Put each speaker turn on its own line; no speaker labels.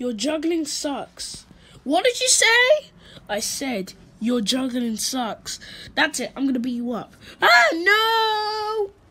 Your juggling sucks. What did you say? I said, your juggling sucks. That's it. I'm going to beat you up. Ah, no!